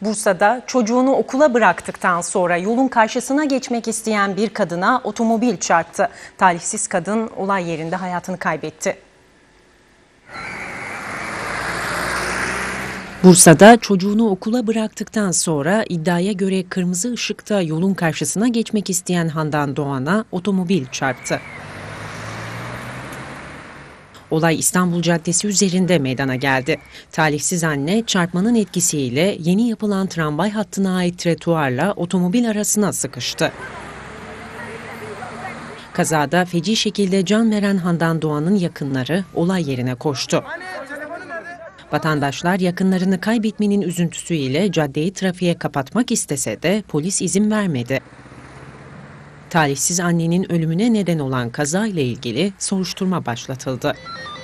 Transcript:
Bursa'da çocuğunu okula bıraktıktan sonra yolun karşısına geçmek isteyen bir kadına otomobil çarptı. Talihsiz kadın olay yerinde hayatını kaybetti. Bursa'da çocuğunu okula bıraktıktan sonra iddiaya göre kırmızı ışıkta yolun karşısına geçmek isteyen Handan Doğan'a otomobil çarptı. Olay İstanbul Caddesi üzerinde meydana geldi. Talihsiz anne çarpmanın etkisiyle yeni yapılan tramvay hattına ait trotuarla otomobil arasına sıkıştı. Kazada feci şekilde can veren Handan Doğan'ın yakınları olay yerine koştu. Vatandaşlar yakınlarını kaybetmenin üzüntüsüyle caddeyi trafiğe kapatmak istese de polis izin vermedi. Talihsiz annenin ölümüne neden olan kaza ile ilgili soruşturma başlatıldı.